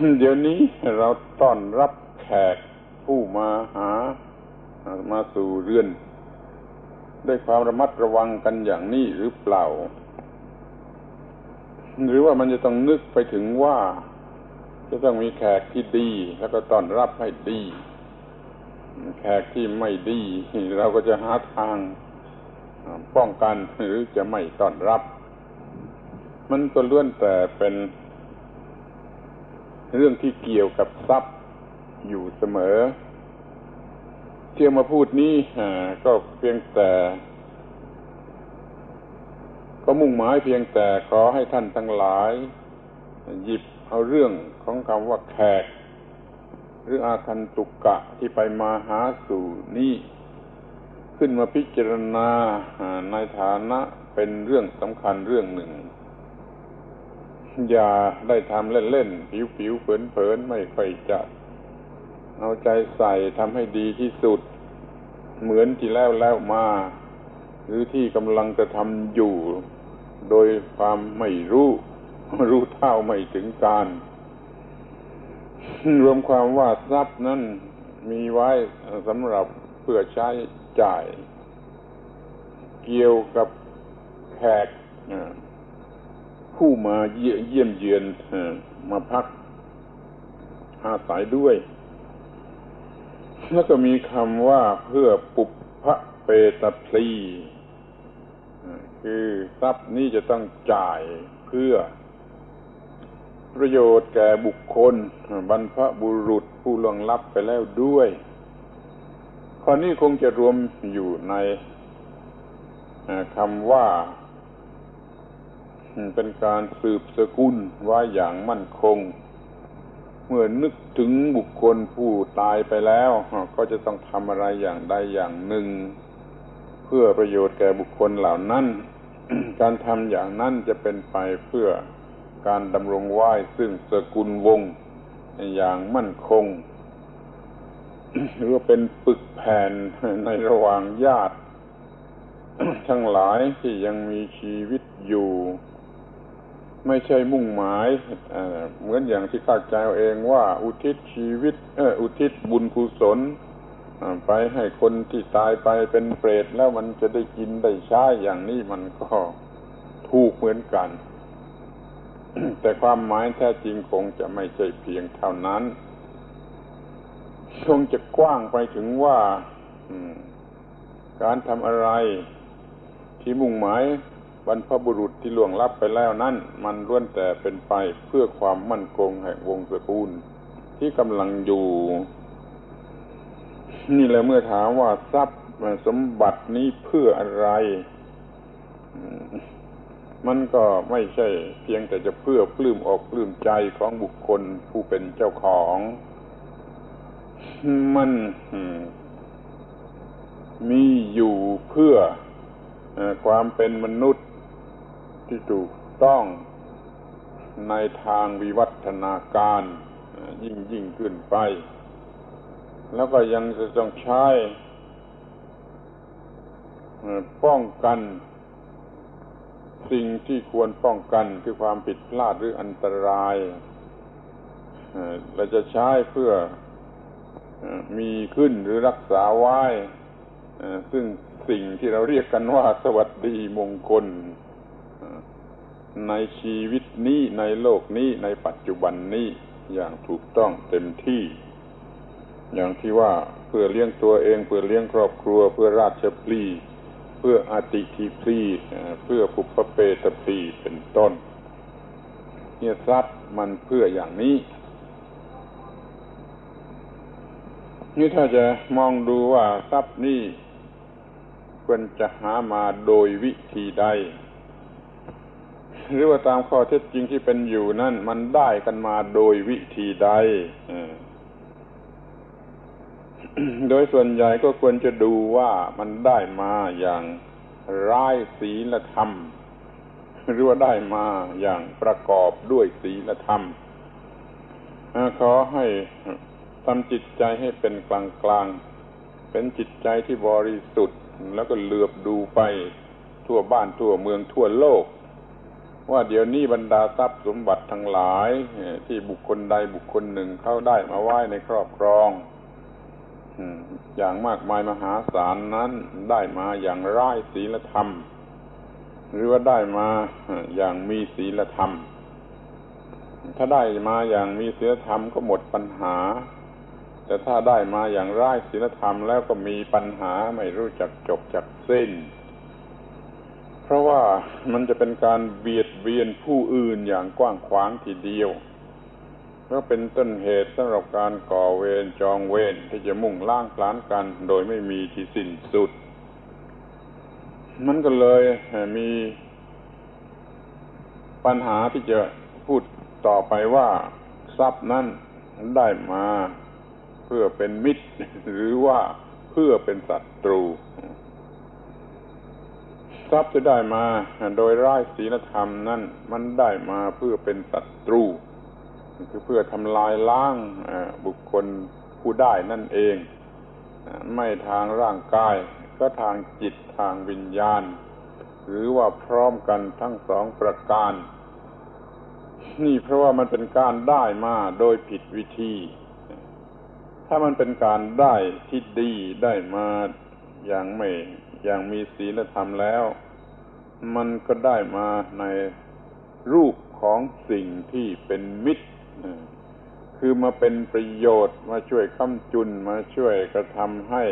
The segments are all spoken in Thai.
เดี๋ยวนี้เราต้อนรับแขกผู้มาหามาสู่เรือนด้วยความระมัดระวังกันอย่างนี้หรือเปล่าหรือว่ามันจะต้องนึกไปถึงว่าจะต้องมีแขกที่ดีแล้วก็ต้อนรับให้ดีแขกที่ไม่ดีเราก็จะหาทางป้องกันหรือจะไม่ต้อนรับมันก็ล้วนแต่เป็นเรื่องที่เกี่ยวกับทรัพย์อยู่เสมอที่มาพูดนี้ก็เพียงแต่ก็มุ่งหมายเพียงแต่ขอให้ท่านทั้งหลายหยิบเอาเรื่องของคำว่าแขกหรืออาคันตุกะที่ไปมาหาสู่นี้ขึ้นมาพิจารณาในฐานะเป็นเรื่องสำคัญเรื่องหนึ่งอย่าได้ทำเล่นๆผิวๆเผินๆไม่ค่อยจะเอาใจใส่ทำให้ดีที่สุดเหมือนที่แล้วมาหรือที่กำลังจะทำอยู่โดยความไม่รู้เท่าไม่ถึงการรวมความว่าทรัพย์นั้นมีไว้สำหรับเพื่อใช้จ่ายเกี่ยวกับแขกผู้มาเยี่ยมเยือนมาพักอาศัยด้วยแล้วก็มีคำว่าเพื่อปุพพเปตพลีคือทรัพย์นี้จะต้องจ่ายเพื่อประโยชน์แก่บุคคลบรรพบุรุษผู้ล่วงลับไปแล้วด้วยข้อนี้คงจะรวมอยู่ในคำว่าเป็นการสืบสกุลไว้อย่างมั่นคงเมื่อนึกถึงบุคคลผู้ตายไปแล้วก็จะต้องทำอะไรอย่างใดอย่างหนึ่งเพื่อประโยชน์แก่บุคคลเหล่านั้น การทำอย่างนั้นจะเป็นไปเพื่อการดำรงไว้ซึ่งสกุลวงศ์อย่างมั่นคง หรือว่าเป็นปึกแผ่นในระหว่างญาติ ทั้งหลายที่ยังมีชีวิตอยู่ไม่ใช่มุ่งหมายเหมือนอย่างที่เข้าใจเอาเองว่าอุทิศชีวิตอุทิศบุญกุศลไปให้คนที่ตายไปเป็นเปรตแล้วมันจะได้กินได้ใช้อย่างนี้มันก็ถูกเหมือนกัน แต่ความหมายแท้จริงคงจะไม่ใช่เพียงเท่านั้นคงจะกว้างไปถึงว่าการทำอะไรที่มุ่งหมายบรรพบุรุษที่ล่วงลับไปแล้วนั้นมันล้วนแต่เป็นไปเพื่อความมั่นคงแห่งวงตระกูลที่กำลังอยู่นี่แหละเมื่อถามว่าทรัพย์สมบัตินี้เพื่ออะไรมันก็ไม่ใช่เพียงแต่จะเพื่อปลื้มอกปลื้มใจของบุคคลผู้เป็นเจ้าของมันมีอยู่เพื่อความเป็นมนุษย์ที่ถูกต้องในทางวิวัฒนาการยิ่งขึ้นไปแล้วก็ยังจะต้องใช้ป้องกันสิ่งที่ควรป้องกันคือความผิดพลาดหรืออันตรายเราจะใช้เพื่อมีขึ้นหรือรักษาไว้ซึ่งสิ่งที่เราเรียกกันว่าสวัสดีมงคลในชีวิตนี้ในโลกนี้ในปัจจุบันนี้อย่างถูกต้องเต็มที่อย่างที่ว่าเพื่อเลี้ยงตัวเองเพื่อเลี้ยงครอบครัวเพื่อราชพลีเพื่ออติธิพลีเพื่อปุพพเปตพลีเป็นต้นเนี่ยทรัพย์มันเพื่ออย่างนี้นี่ถ้าจะมองดูว่าทรัพย์นี้ควรจะหามาโดยวิธีใดหรือว่าตามข้อเท็จจริงที่เป็นอยู่นั่นมันได้กันมาโดยวิธีใด โดยส่วนใหญ่ก็ควรจะดูว่ามันได้มาอย่างร้ายศีลธรรมหรือว่าได้มาอย่างประกอบด้วยศีลธรรมขอให้ทำจิตใจให้เป็นกลางๆเป็นจิตใจที่บริสุทธิ์แล้วก็เหลือบดูไปทั่วบ้านทั่วเมืองทั่วโลกว่าเดี๋ยวนี้บรรดาทรัพย์สมบัติทั้งหลายที่บุคคลใดบุคคลหนึ่งเขาได้มาไว้ในครอบครองอย่างมากมายมหาศาลนั้นได้มาอย่างไร้ศีลธรรมหรือว่าได้มาอย่างมีศีลธรรมถ้าได้มาอย่างมีศีลธรรมก็หมดปัญหาแต่ถ้าได้มาอย่างไร้ศีลธรรมแล้วก็มีปัญหาไม่รู้จักจบจักสิ้นเพราะว่ามันจะเป็นการเบียดเบียนผู้อื่นอย่างกว้างขวางทีเดียวก็เป็นต้นเหตุสำหรับการก่อเวรจองเวรที่จะมุ่งล้างผลาญกันโดยไม่มีที่สิ้นสุดมันก็เลยมีปัญหาที่จะพูดต่อไปว่าทรัพย์นั้นได้มาเพื่อเป็นมิตรหรือว่าเพื่อเป็นศัตรูทรัพย์จะได้มาโดยไร้ศีลธรรมนั้นมันได้มาเพื่อเป็นศัตรูคือเพื่อทำลายล้างบุคคลผู้ได้นั่นเองไม่ทางร่างกายก็ทางจิตทางวิญญาณหรือว่าพร้อมกันทั้งสองประการนี่เพราะว่ามันเป็นการได้มาโดยผิดวิธีถ้ามันเป็นการได้ที่ดีได้มาอย่างมีศีลธรรมแล้วมันก็ได้มาในรูปของสิ่งที่เป็นมิตรคือมาเป็นประโยชน์มาช่วยค้ำจุนมาช่วยกระทำให้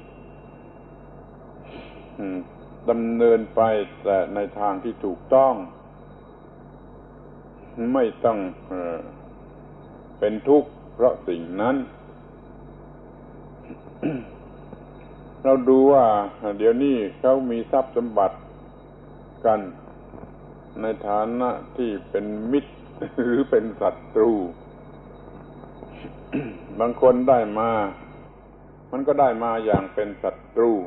ดำเนินไปแต่ในทางที่ถูกต้องไม่ต้องเป็นทุกข์เพราะสิ่งนั้นเราดูว่าเดี๋ยวนี้เขามีทรัพย์สมบัติกันในฐานะที่เป็นมิตรหรือเป็นศัตรูบางคนได้มามันก็ได้มาอย่างเป็นศัตรู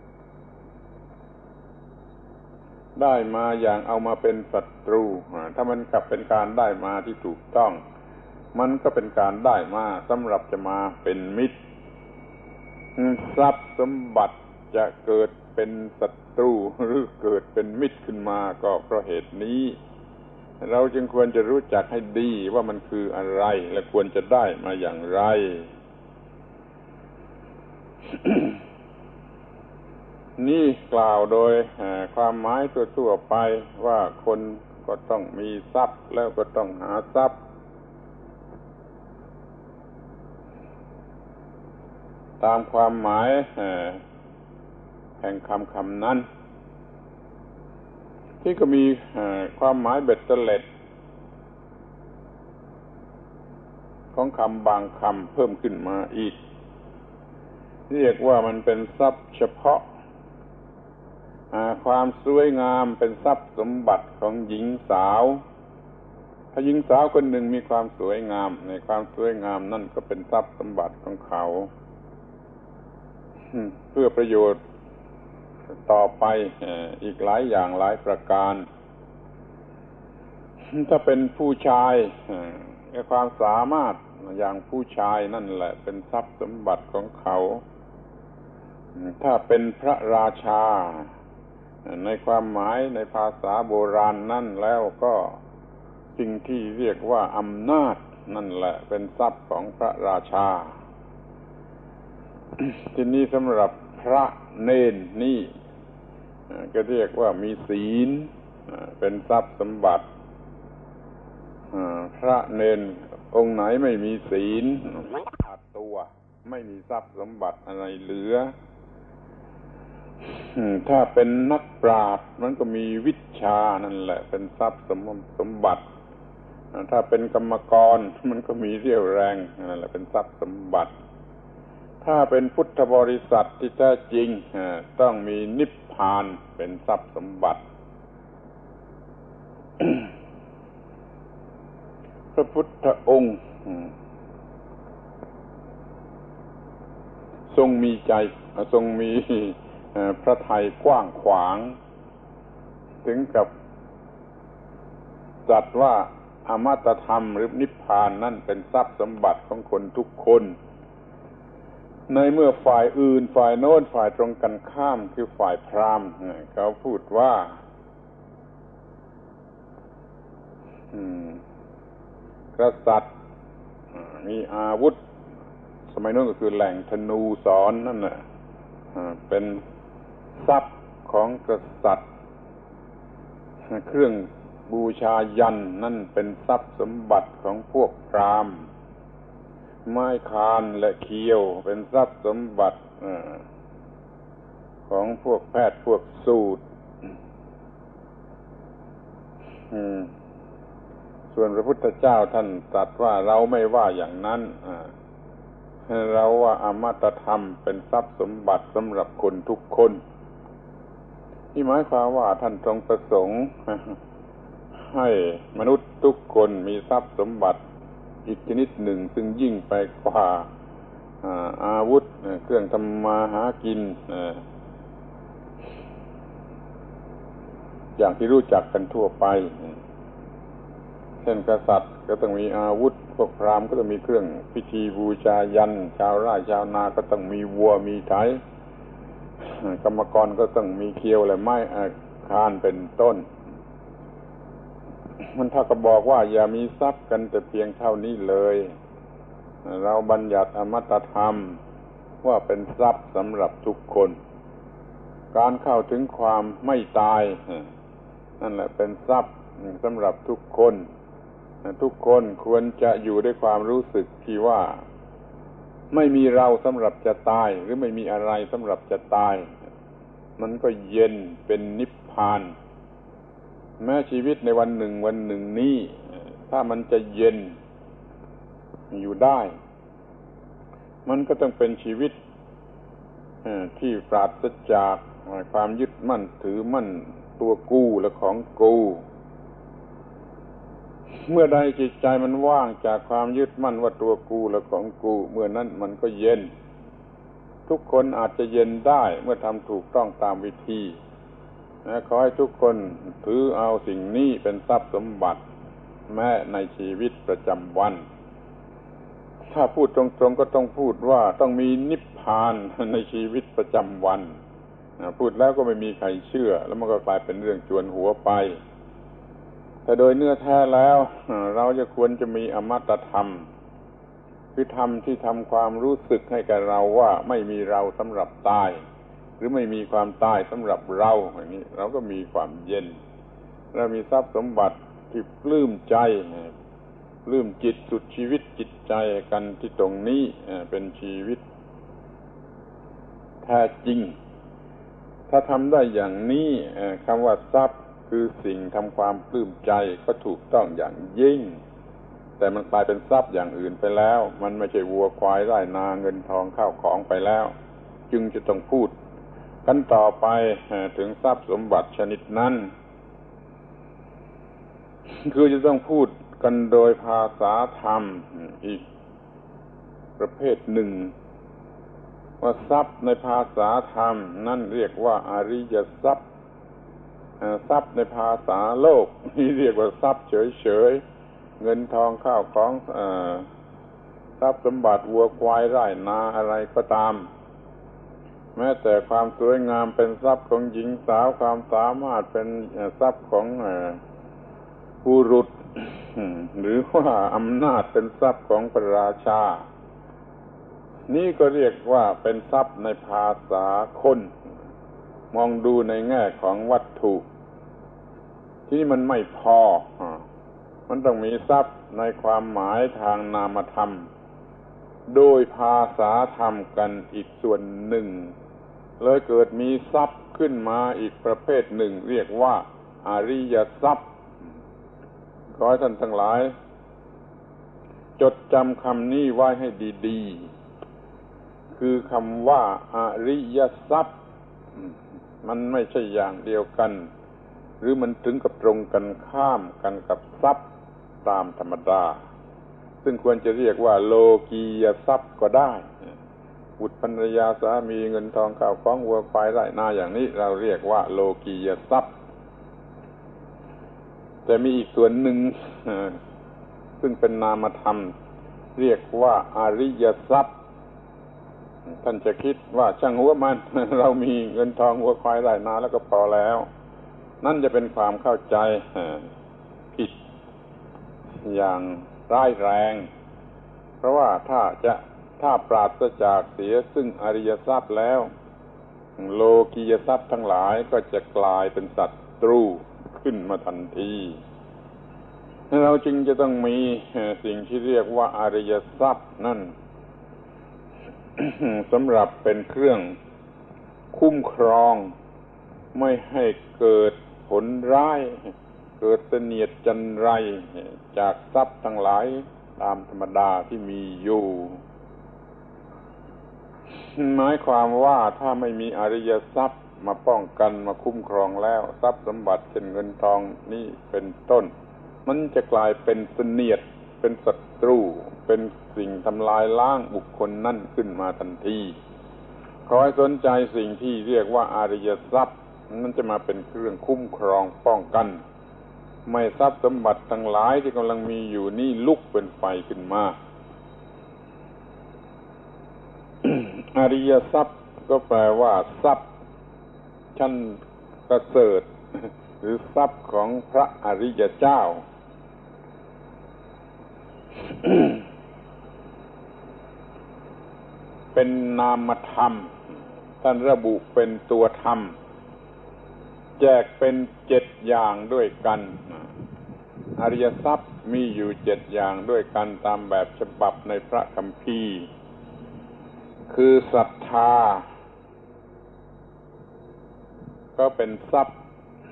ได้มาอย่างเอามาเป็นศัตรูถ้ามันกลับเป็นการได้มาที่ถูกต้องมันก็เป็นการได้มาสำหรับจะมาเป็นมิตรทรัพย์สมบัติจะเกิดเป็นศัตรูหรือเกิดเป็นมิตรขึ้นมาก็เพราะเหตุนี้เราจึงควรจะรู้จักให้ดีว่ามันคืออะไรและควรจะได้มาอย่างไร นี่กล่าวโดยความหมายทั่วๆไปว่าคนก็ต้องมีทรัพย์แล้วก็ต้องหาทรัพย์ตามความหมายแห่งคำนั้นที่ก็มีความหมายเบ็ดเตล็ดของคำบางคำเพิ่มขึ้นมาอีกเรียกว่ามันเป็นทรัพย์เฉพาะความสวยงามเป็นทรัพย์สมบัติของหญิงสาวถ้าหญิงสาวคนหนึ่งมีความสวยงามในความสวยงามนั่นก็เป็นทรัพย์สมบัติของเขาเพื่อประโยชน์ต่อไปอีกหลายอย่างหลายประการถ้าเป็นผู้ชายความสามารถอย่างผู้ชายนั่นแหละเป็นทรัพย์สมบัติของเขาถ้าเป็นพระราชาในความหมายในภาษาโบราณนั่นแล้วก็สิ่งที่เรียกว่าอำนาจนั่นแหละเป็นทรัพย์ของพระราชา ทีนี้สำหรับพระเณรนี่ก็เรียกว่ามีศีลเป็นทรัพย์สมบัติพระเณรองค์ไหนไม่มีศีลขาดตัวไม่มีทรัพย์สมบัติอะไรเหลือถ้าเป็นนักปราชญ์มันก็มีวิชานั่นแหละเป็นทรัพย์สมบัติถ้าเป็นกรรมกรมันก็มีเรี่ยวแรงนั่นแหละเป็นทรัพย์สมบัติถ้าเป็นพุทธบริษัทที่แท้จริงต้องมีนิพพานเป็นทรัพย์สมบัติ พระพุทธองค์ทรงมีใจทรงมีพระทัยกว้างขวางถึงกับตรัสว่าอมตะธรรมหรือนิพพานนั่นเป็นทรัพย์สมบัติของคนทุกคนในเมื่อฝ่ายอื่นฝ่ายโน้นฝ่ายตรงกันข้ามคือฝ่ายพราหมณ์เขาพูดว่ากษัตริย์มีอาวุธสมัยนู้นก็คือแหล่งธนูศรนั่นน่ะเป็นทรัพย์ของกษัตริย์เครื่องบูชายัญนั่นเป็นทรัพย์สมบัติของพวกพราหมณ์ไม้คานและเขียวเป็นทรัพย์สมบัติของพวกแพทย์พวกสูตรส่วนพระพุทธเจ้าท่านตรัสว่าเราไม่ว่าอย่างนั้นเราว่าอมตะธรรมเป็นทรัพย์สมบัติสำหรับคนทุกคนที่หมายความว่าท่านทรงประสงค์ให้มนุษย์ทุกคนมีทรัพย์สมบัติอีกชนิดหนึ่งซึ่งยิ่งไปกว่าอาวุธเครื่องทำมาหากินอย่างที่รู้จักกันทั่วไปเช่นกษัตริย์ก็ต้องมีอาวุธพวกพราหมณ์ก็ต้องมีเครื่องพิธีบูชายัญชาวไร่ชาวนาก็ต้องมีวัวมีไถกรรมกรก็ต้องมีเคียวและไม้คานเป็นต้นมันถ้าก็บอกว่าอย่ามีทรัพย์กันแต่เพียงเท่านี้เลยเราบัญญัติอมตะธรรมว่าเป็นทรัพย์สำหรับทุกคนการเข้าถึงความไม่ตายนั่นแหละเป็นทรัพย์สำหรับทุกคนทุกคนควรจะอยู่ด้วยความรู้สึกที่ว่าไม่มีเราสำหรับจะตายหรือไม่มีอะไรสำหรับจะตายมันก็เย็นเป็นนิพพานแม้ชีวิตในวันหนึ่งวันหนึ่งนี้ถ้ามันจะเย็นอยู่ได้มันก็ต้องเป็นชีวิตที่ปราศจากความยึดมั่นถือมั่นตัวกูและของกูเมื่อใดจิตใจมันว่างจากความยึดมั่นว่าตัวกูและของกูเมื่อนั้นมันก็เย็นทุกคนอาจจะเย็นได้เมื่อทำถูกต้องตามวิธีขอให้ทุกคนถือเอาสิ่งนี้เป็นทรัพย์สมบัติแม้ในชีวิตประจำวันถ้าพูดตรงๆก็ต้องพูดว่าต้องมีนิพพานในชีวิตประจำวันพูดแล้วก็ไม่มีใครเชื่อแล้วมันก็กลายเป็นเรื่องจวนหัวไปแต่โดยเนื้อแท้แล้วเราจะควรจะมีอมตะธรรมคือธรรมที่ทำความรู้สึกให้แก่เราว่าไม่มีเราสำหรับตายหรือไม่มีความตายสำหรับเราอย่างนี้เราก็มีความเย็นและมีทรัพย์สมบัติที่ปลื้มใจปลื้มจิตสุดชีวิตจิตใจกันที่ตรงนี้เป็นชีวิตแท้จริงถ้าทำได้อย่างนี้คำว่าทรัพย์คือสิ่งทำความปลื้มใจก็ถูกต้องอย่างยิ่งแต่มันกลายเป็นทรัพย์อย่างอื่นไปแล้วมันไม่ใช่วัวควายไร่นาเงินทองข้าวของไปแล้วจึงจะต้องพูดกันต่อไปถึงทรัพย์สมบัติชนิดนั้นคือจะต้องพูดกันโดยภาษาธรรมอีกประเภทหนึ่งว่าทรัพย์ในภาษาธรรมนั่นเรียกว่าอริยทรัพย์ทรัพย์ในภาษาโลกนี่เรียกว่าทรัพย์เฉยๆเงินทองข้าวของทรัพย์สมบัติวัวควายไร่นาอะไรก็ตามแม้แต่ความสวยงามเป็นทรัพย์ของหญิงสาวความสามารถเป็นทรัพย์ของบุรุษหรือว่าอำนาจเป็นทรัพย์ของพระราชานี่ก็เรียกว่าเป็นทรัพย์ในภาษาคนมองดูในแง่ของวัตถุที่มันไม่พอมันต้องมีทรัพย์ในความหมายทางนามธรรมโดยภาษาธรรมกันอีกส่วนหนึ่งเลยเกิดมีทรัพย์ขึ้นมาอีกประเภทหนึ่งเรียกว่าอริยทรัพย์ขอให้ท่านทั้งหลายจดจำคำนี้ไว้ให้ดีๆคือคำว่าอริยทรัพย์มันไม่ใช่อย่างเดียวกันหรือมันถึงกับตรงกันข้ามกันกับทรัพย์ตามธรรมดาซึ่งควรจะเรียกว่าโลกียทรัพย์ก็ได้บุตรภรรยาสามีเงินทองข้าวของวัวควายไร่นาอย่างนี้เราเรียกว่าโลกียทรัพย์แต่มีอีกส่วนหนึ่งซึ่งเป็นนามธรรมเรียกว่าอริยทรัพย์ท่านจะคิดว่าช่างหัวมันเรามีเงินทองวัวควายไร่นาแล้วก็พอแล้วนั่นจะเป็นความเข้าใจผิดอย่างร้ายแรงเพราะว่าถ้าปราศจากเสียซึ่งอริยทรัพย์แล้วโลกียทรัพย์ทั้งหลายก็จะกลายเป็นศัตรูขึ้นมาทันทีเราจึงจะต้องมีสิ่งที่เรียกว่าอริยทรัพย์นั่น สำหรับเป็นเครื่องคุ้มครองไม่ให้เกิดผลร้ายเกิดเสนียดจันไรจากทรัพย์ทั้งหลายตามธรรมดาที่มีอยู่หมายความว่าถ้าไม่มีอริยทรัพย์มาป้องกันมาคุ้มครองแล้วทรัพย์สมบัติเช่นเงินทองนี่เป็นต้นมันจะกลายเป็นเสนียดเป็นศัตรูเป็นสิ่งทำลายล้างบุคคลนั่นขึ้นมาทันทีขอให้สนใจสิ่งที่เรียกว่าอริยทรัพย์นั่นจะมาเป็นเครื่องคุ้มครองป้องกันไม่ทรัพย์สมบัติทั้งหลายที่กำลังมีอยู่นี่ลุกเป็นไฟขึ้นมา อริยทรัพย์ก็แปลว่าทรัพย์ชั้นประเสริฐหรือทรัพย์ของพระอริยเจ้า เป็นนามธรรมท่านระบุเป็นตัวธรรมแจกเป็น7อย่างด้วยกันอริยทรัพย์มีอยู่7อย่างด้วยกันตามแบบฉบับในพระคัมภีร์คือศรัทธาก็เป็นทรัพย์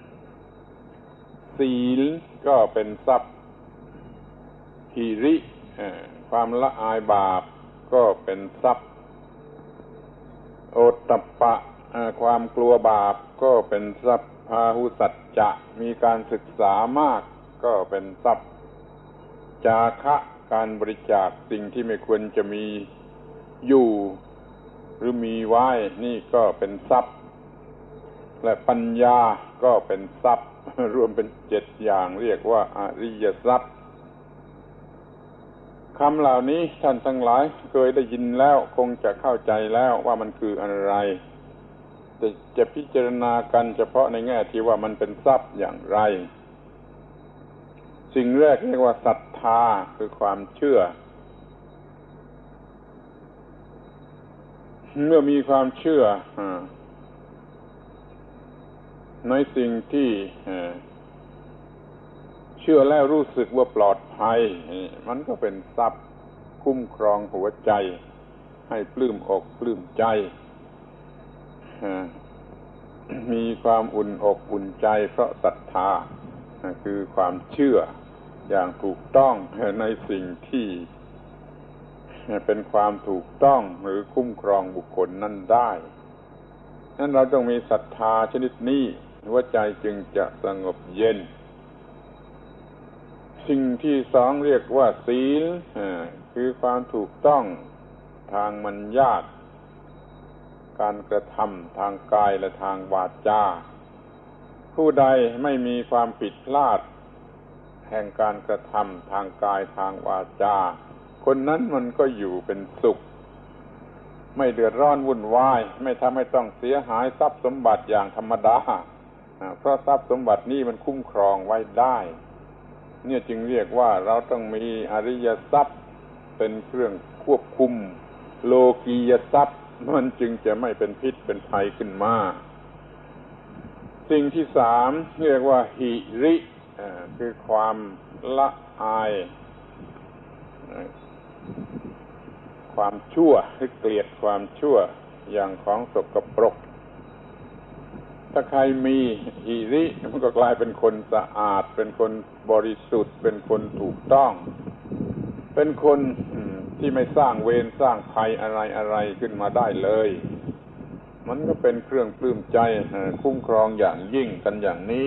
ศีลก็เป็นทรัพย์หิริความละอายบาปก็เป็นทรัพย์โอตตัปปะความกลัวบาปก็เป็นทรัพย์พาหุสัจจะมีการศึกษามากก็เป็นทรัพย์จาคะการบริจาคสิ่งที่ไม่ควรจะมีอยู่หรือมีไว้นี่ก็เป็นทรัพย์และปัญญาก็เป็นทรัพย์รวมเป็น7อย่างเรียกว่าอริยทรัพย์คำเหล่านี้ท่านทั้งหลายเคยได้ยินแล้วคงจะเข้าใจแล้วว่ามันคืออะไรแต่จะพิจารณากันเฉพาะในแง่ที่ว่ามันเป็นทรัพย์อย่างไรสิ่งแรกเรียกว่าศรัทธาคือความเชื่อเมื่อมีความเชื่อในสิ่งที่เชื่อแล้วรู้สึกว่าปลอดภัยมันก็เป็นทรัพย์คุ้มครองหัวใจให้ปลื้มอกปลื้มใจมีความอุ่นอกอุ่นใจเพราะศรัทธาคือความเชื่ออย่างถูกต้องในสิ่งที่เป็นความถูกต้องหรือคุ้มครองบุคคลนั้นได้นั้นเราต้องมีศรัทธาชนิดนี้หัวใจจึงจะสงบเย็นสิ่งที่สองเรียกว่าศีลคือความถูกต้องทางมัญญาตการกระทำทางกายและทางวาจาผู้ใดไม่มีความผิดพลาดแห่งการกระทำทางกายทางวาจาคนนั้นมันก็อยู่เป็นสุขไม่เดือดร้อนวุ่นวายไม่ทำให้ต้องเสียหายทรัพย์สมบัติอย่างธรรมดาเพราะทรัพย์สมบัตินี้มันคุ้มครองไว้ได้เนี่ยจึงเรียกว่าเราต้องมีอริยทรัพย์เป็นเครื่องควบคุมโลกียทรัพย์มันจึงจะไม่เป็นพิษเป็นภัยขึ้นมาสิ่งที่สามเรียกว่าหิริคือความละอายความชั่วคือเกลียดความชั่วอย่างของสกปรกถ้าใครมีหิริมันก็กลายเป็นคนสะอาดเป็นคนบริสุทธิ์เป็นคนถูกต้องเป็นคนที่ไม่สร้างเวรสร้างภัยอะไรขึ้นมาได้เลยมันก็เป็นเครื่องปลื้มใจคุ้มครองอย่างยิ่งกันอย่างนี้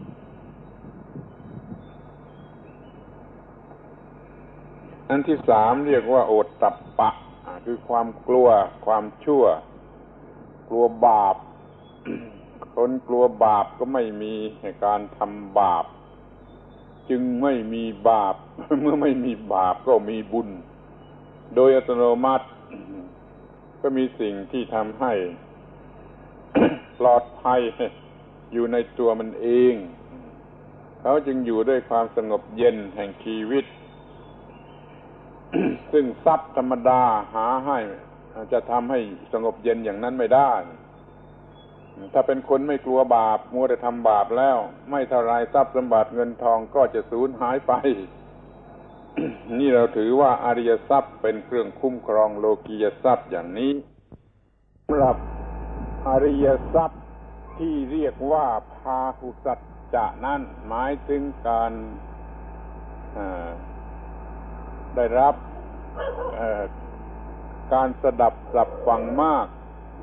อันที่สามเรียกว่าโอตตัปปะคือความกลัวความชั่วกลัวบาป คนกลัวบาปก็ไม่มีการทำบาปจึงไม่มีบาป เมื่อไม่มีบาปก็มีบุญโดยอัตโนมัติ ก็มีสิ่งที่ทำให้ ปลอดภัยอยู่ในตัวมันเองเขาจึงอยู่ด้วยความสงบเย็นแห่งชีวิต ซึ่งทรัพย์ธรรมดาหาให้จะทำให้สงบเย็นอย่างนั้นไม่ได้ถ้าเป็นคนไม่กลัวบาปมัวแต่ทำบาปแล้วไม่เท่าไรทรัพย์สมบัติเงินทองก็จะสูญหายไป นี่เราถือว่าอริยทรัพย์เป็นเครื่องคุ้มครองโลกียทรัพย์อย่างนี้สำหรับอริยทรัพย์ที่เรียกว่าพาหุสัจจะนั้นหมายถึงการได้รับการสดับสับฟังมาก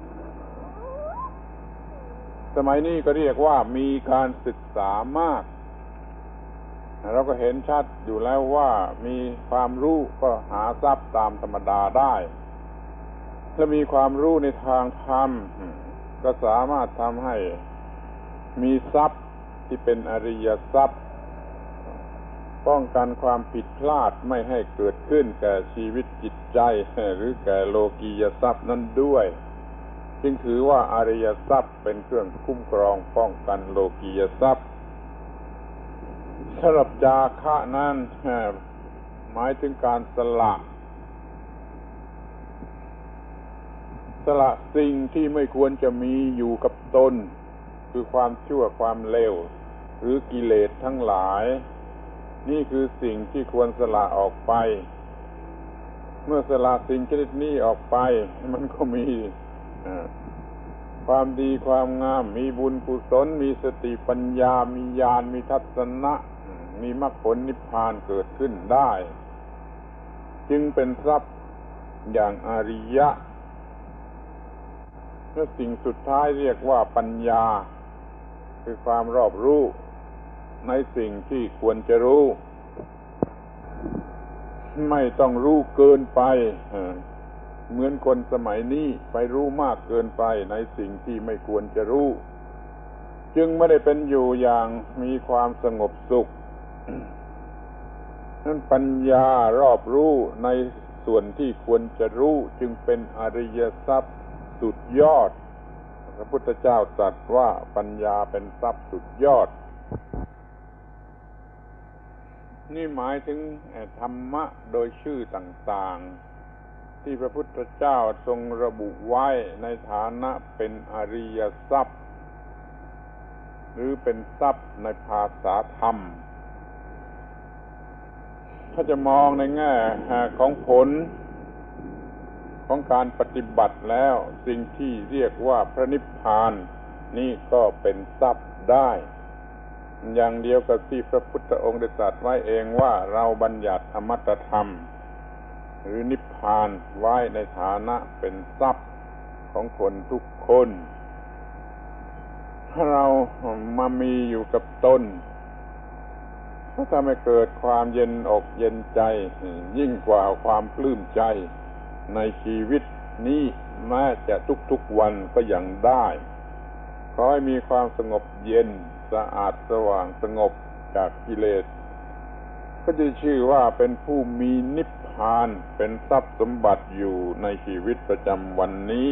สมัยนี้ก็เรียกว่ามีการศึกษามากเราก็เห็นชัดอยู่แล้วว่ามีความรู้ก็หาทรัพย์ตามธรรมดาได้และมีความรู้ในทางธรรมก็สามารถทำให้มีทรัพย์ที่เป็นอริยทรัพย์ป้องกันความผิดพลาดไม่ให้เกิดขึ้นแก่ชีวิตจิตใจหรือแก่โลกียทรัพย์นั้นด้วยจึงถือว่าอริยทรัพย์เป็นเครื่องคุ้มครองป้องกันโลกียทรัพย์สำหรับจาคะนั้นหมายถึงการสละสิ่งที่ไม่ควรจะมีอยู่กับตนคือความชั่วความเลวหรือกิเลสทั้งหลายนี่คือสิ่งที่ควรสละออกไปเมื่อสละสิ่งชนิดนี้ออกไปมันก็มีความดีความงามมีบุญกุศลมีสติปัญญามีญาณมีทัศนะมีมรรคผลนิพพานเกิดขึ้นได้จึงเป็นทรัพย์อย่างอริยะและสิ่งสุดท้ายเรียกว่าปัญญาคือความรอบรู้ในสิ่งที่ควรจะรู้ไม่ต้องรู้เกินไปเหมือนคนสมัยนี้ไปรู้มากเกินไปในสิ่งที่ไม่ควรจะรู้จึงไม่ได้เป็นอยู่อย่างมีความสงบสุขนั้นปัญญารอบรู้ในส่วนที่ควรจะรู้จึงเป็นอริยทรัพย์สุดยอดพระพุทธเจ้าตรัสว่าปัญญาเป็นทรัพย์สุดยอดนี่หมายถึงธรรมะโดยชื่อต่างๆที่พระพุทธเจ้าทรงระบุไว้ในฐานะเป็นอริยทรัพย์หรือเป็นทรัพย์ในภาษาธรรมถ้าจะมองในแง่ของผลของการปฏิบัติแล้วสิ่งที่เรียกว่าพระนิพพานนี่ก็เป็นทรัพย์ได้อย่างเดียวกับที่พระพุทธองค์ได้ตรัสไว้เองว่าเราบัญญัติอมตะธรรมหรือนิพพานไว้ในฐานะเป็นทรัพย์ของคนทุกคนถ้าเรามามีอยู่กับตนก็ทำให้เกิดความเย็นอกเย็นใจยิ่งกว่าความปลื้มใจในชีวิตนี้แม้จะทุกๆวันก็ยังได้ขอให้มีความสงบเย็นสะอาดสว่างสงบจากกิเลสก็จะชื่อว่าเป็นผู้มีนิพพานเป็นทรัพย์สมบัติอยู่ในชีวิตประจำวันนี้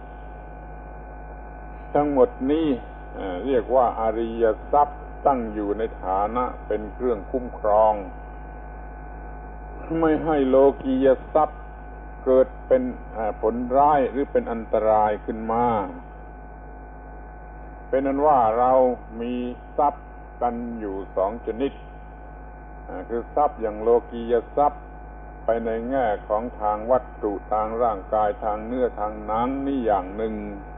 ทั้งหมดนี้เรียกว่าอริยทรัพย์ตั้งอยู่ในฐานะเป็นเครื่องคุ้มครองไม่ให้โลกียทรัพย์เกิดเป็นผลร้ายหรือเป็นอันตรายขึ้นมาเป็นนั้นว่าเรามีทรัพย์กันอยู่สองชนิดคือทรัพย์อย่างโลกียทรัพย์ไปในแง่ของทางวัตถุทางร่างกายทางเนื้อทางหนังนี่อย่างหนึ่ง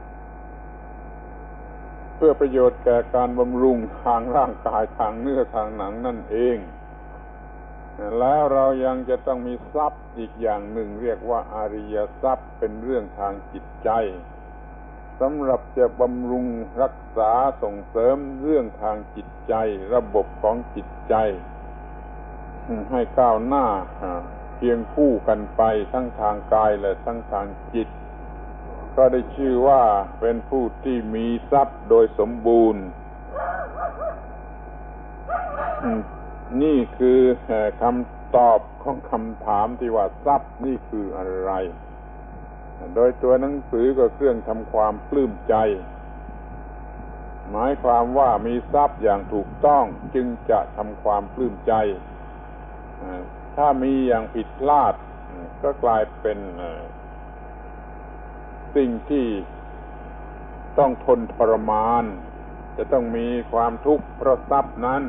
เพื่อประโยชน์แก่การบำรุงทางร่างกายทางเนื้อทางหนังนั่นเองแล้วเรายังจะต้องมีทรัพย์อีกอย่างหนึ่งเรียกว่าอริยทรัพย์เป็นเรื่องทางจิตใจสำหรับจะบำรุงรักษาส่งเสริมเรื่องทางจิตใจระบบของจิตใจให้ก้าวหน้าเคียงคู่กันไปทั้งทางกายและทั้งทางจิตก็ได้ชื่อว่าเป็นผู้ที่มีทรัพย์โดยสมบูรณ์นี่คือคำตอบของคำถามที่ว่าทรัพย์นี่คืออะไรโดยตัวหนังสือก็เครื่องทำความปลื้มใจหมายความว่ามีทรัพย์อย่างถูกต้องจึงจะทำความปลื้มใจถ้ามีอย่างผิดพลาดก็กลายเป็นสิ่งที่ต้องทนทรมานจะต้องมีความทุกข์เพราะทรัพย์นั้น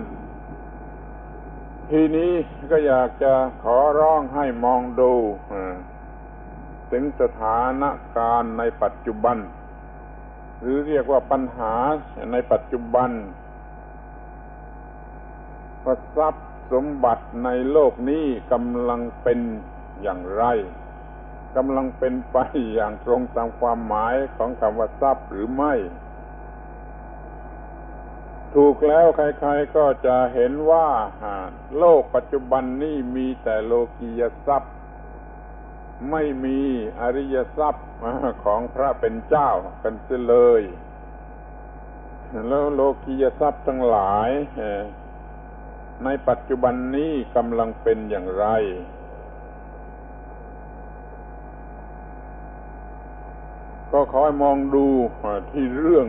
ทีนี้ก็อยากจะขอร้องให้มองดูถึงสถานการณ์ในปัจจุบันหรือเรียกว่าปัญหาในปัจจุบันว่าทรัพย์สมบัติในโลกนี้กำลังเป็นอย่างไรกำลังเป็นไปอย่างตรงตามความหมายของคำว่าทรัพย์หรือไม่ถูกแล้วใครๆก็จะเห็นว่าโลกปัจจุบันนี้มีแต่โลกียทรัพย์ไม่มีอริยทรัพย์ของพระเป็นเจ้ากันเสียเลยแล้วโลกียทรัพย์ทั้งหลายในปัจจุบันนี้กำลังเป็นอย่างไรก็ขอให้มองดูที่เรื่อง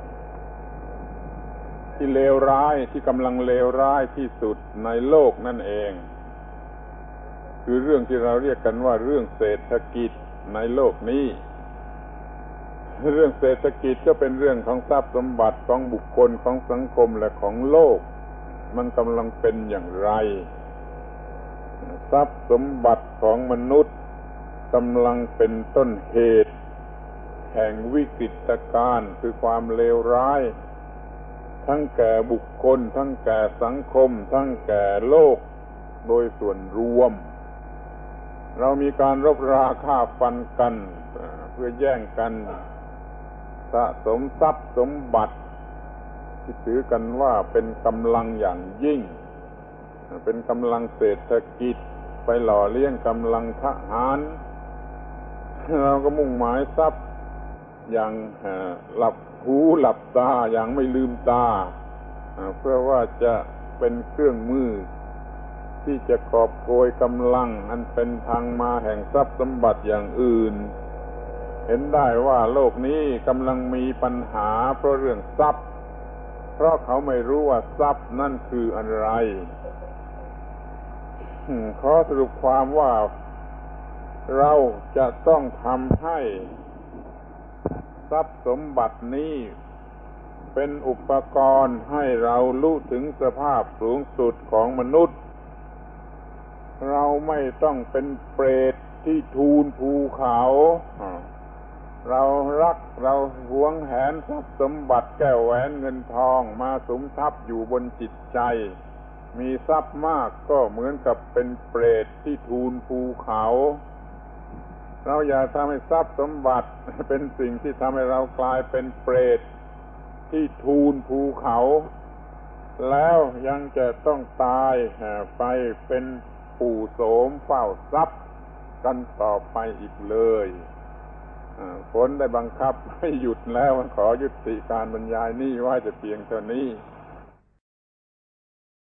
ที่เลวร้ายที่กำลังเลวร้ายที่สุดในโลกนั่นเองคือเรื่องที่เราเรียกกันว่าเรื่องเศรษฐกิจในโลกนี้เรื่องเศรษฐกิจก็เป็นเรื่องของทรัพย์สมบัติของบุคคลของสังคมและของโลกมันกำลังเป็นอย่างไรทรัพย์สมบัติของมนุษย์กำลังเป็นต้นเหตุแห่งวิกฤตการณ์คือความเลวร้ายทั้งแก่บุคคลทั้งแก่สังคมทั้งแก่โลกโดยส่วนรวมเรามีการรบราฆ่าฟันกันเพื่อแย่งกันสะสมทรัพย์สมบัติที่ถือกันว่าเป็นกำลังอย่างยิ่งเป็นกำลังเศรษฐกิจไปหล่อเลี้ยงกำลังทหารเราก็มุ่งหมายทรัพย์อย่างหลับหูหลับตาอย่างไม่ลืมตาเพื่อว่าจะเป็นเครื่องมือที่จะกอบโกยกำลังอันเป็นทางมาแห่งทรัพย์สมบัติอย่างอื่นเห็นได้ว่าโลกนี้กำลังมีปัญหาเพราะเรื่องทรัพย์เพราะเขาไม่รู้ว่าทรัพย์นั่นคืออะไรขอสรุปความว่าเราจะต้องทำให้ทรัพย์สมบัตินี้เป็นอุปกรณ์ให้เรารู้ถึงสภาพสูงสุดของมนุษย์เราไม่ต้องเป็นเปรตที่ทูลภูเขาเรารักเราหวงแหนทรัพย์สมบัติแก้วแหวนเงินทองมาสุมทับอยู่บนจิตใจมีทรัพย์มากก็เหมือนกับเป็นเปรตที่ทูลภูเขาเราอย่าทำให้ทรัพย์สมบัติเป็นสิ่งที่ทำให้เรากลายเป็นเปรตที่ทูลภูเขาแล้วยังจะต้องตายไปเป็นปู่โสมเฝ้าทรัพย์กันต่อไปอีกเลยฝนได้บังคับให้หยุดแล้วขอยุติการบรรยายนี้ไว้แต่เพียงเท่านี้